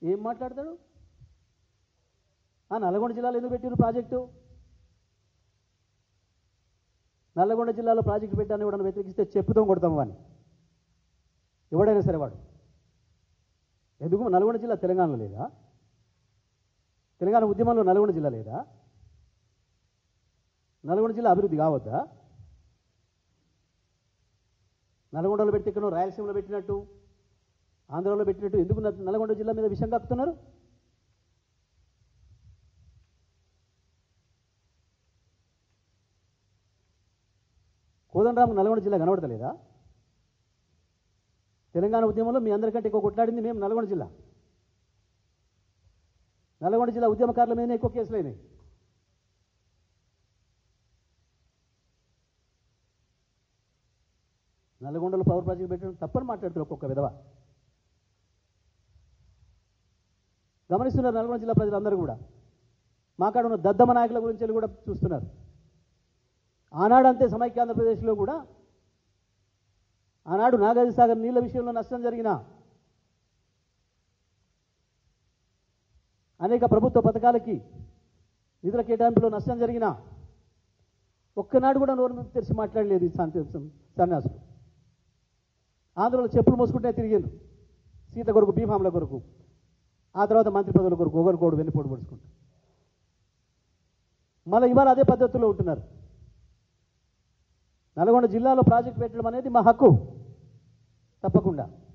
ఏం మాట్లాడతాడు? నల్గొండ జిల్లాలో ఎందుకు పెట్టిరు ప్రాజెక్టు? నల్లగొండ జిల్లాలో ప్రాజెక్టు పెట్టాలని ఎవడన్నా వ్యతిరేకిస్తే చెప్పుతో కొడతాం వాడిని, ఎవడైనా సరే వాడు. ఎందుకు నల్గొండ జిల్లా తెలంగాణలో లేదా? తెలంగాణ ఉద్యమంలో నల్గొండ జిల్లా లేదా? నల్గొండ జిల్లా అభివృద్ధి కావద్దా? నల్గొండలో పెడితే ఇక్కడ రాయలసీమలో పెట్టినట్టు, ఆంధ్రాలో పెట్టినట్టు ఎందుకు నల్గొండ జిల్లా మీద విషం కక్కుతున్నారు? కోదండరామ్ నల్గొండ జిల్లా కనబడతలేదా? తెలంగాణ ఉద్యమంలో మీ అందరికంటే ఎక్కువ కొట్లాడింది మేము నల్గొండ జిల్లా. నల్గొండ జిల్లా ఉద్యమకారుల మీదనే ఎక్కువ కేసులు అయినాయి. నల్గొండలో పవర్ ప్రాజెక్ట్ పెట్టడం తప్పని మాట్లాడుతున్నారు ఒక్కొక్క విధవ. గమనిస్తున్నారు నల్గొండ జిల్లా ప్రజలందరూ కూడా. మాకాడ ఉన్న దద్దమ్మ నాయకుల గురించి కూడా చూస్తున్నారు. ఆనాడంతే సమైక్య ఆంధ్రప్రదేశ్లో కూడా ఆనాడు నాగార్జున సాగర్ నీళ్ల విషయంలో నష్టం జరిగినా, అనేక ప్రభుత్వ పథకాలకి నిధుల కేటాయింపులో నష్టం జరిగినా ఒక్కనాడు కూడా నోరు తెరిచి మాట్లాడలేదు ఈ సన్యాసులు. ఆంధ్రలో చెప్పులు మోసుకుంటే తిరిగిండ్రు, సీత కొరకు, భీమాముల కొరకు, ఆ తర్వాత మంత్రి పదవుల కొరకు ఒకరికోడు వెన్నుపోటు పొడుచుకుంటారు. మళ్ళీ ఇవాళ అదే పద్ధతిలో ఉంటున్నారు. నల్గొండ జిల్లాలో ప్రాజెక్టు పెట్టడం అనేది మా హక్కు, తప్పకుండా.